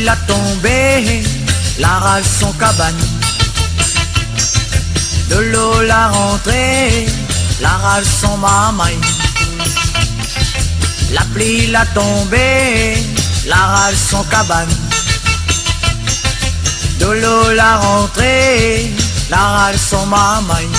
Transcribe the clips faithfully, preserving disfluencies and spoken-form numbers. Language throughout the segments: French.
l'a tombé, la rage son cabane. De l'eau la rentrée, la rage son mamaille. La pluie l'a tombé, la rage son cabane. De l'eau la rentrée, la rage son mamaille.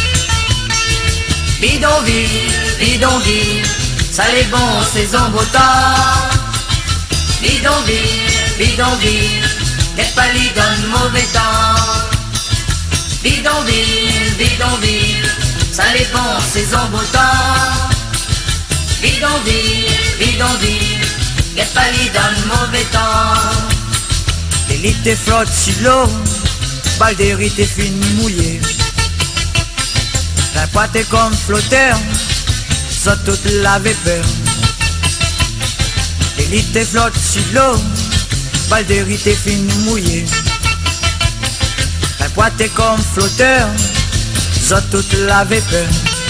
Bidonville, bidonville, ça les bons saison beau temps. Bidonville, bidonville, qu'est pali donne mauvais temps. Bidonville, bidonville, ça les bons saison beau temps. Bidonville, bidonville, qu'est pali donne mauvais temps. L'élite flotte sur l'eau, Baldéry t'es fini mouillé. La pote est comme flotteur, ça toute la vapeur. L'élite flotte sur l'eau, Baldéry t'es fini mouillé. La pote est comme flotteur, ça toute la vapeur.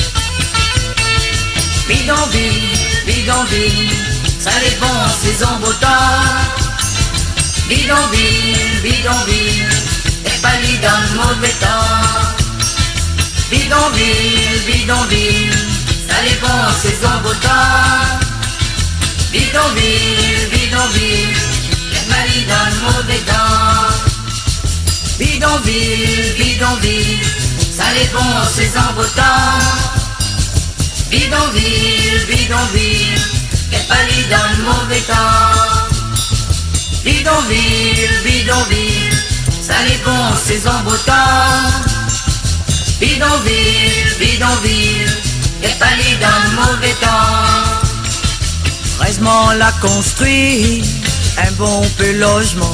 Bidonville, bidonville, ça les bons saison beau temps. Bidonville, bidonville, et pali dans le mauvais temps. Bidonville, bidonville, ça les bons saison beau temps. Bidonville, bidonville, et pali dans le mauvais temps. Bidonville, bidonville, ça les bons saison beau temps. Bidonville, bidonville, et pali dans le mauvais temps. Bidonville, bidonville, ça les bons saison beau temps. Bidonville, bidonville, et pali dans le mauvais temps. Heureusement l'a construit un bon peu logement.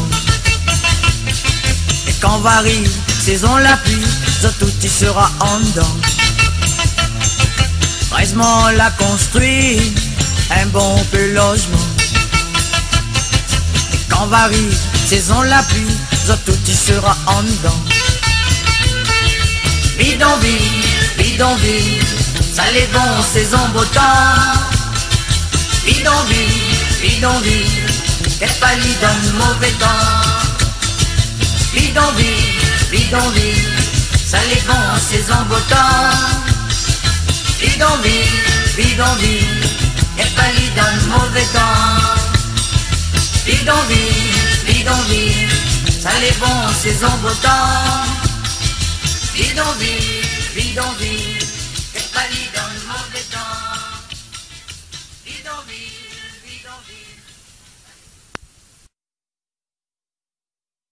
Et quand varie saison la pluie, tout y sera en dedans. Heureusement l'a construit un bon peu logement. Quand varie saison la pluie, tout y sera en dedans. Bidonville, bidonville, ça les bons saison beau temps. Bidonville, bidonville, qu'est pali donne mauvais temps. Bidonville, bidonville, ça les bons saison beau temps. Bidonville, bidonville, qu'est pali donne mauvais temps. Bidonville, bidonville, ça les bons saison beau temps. Bidonville.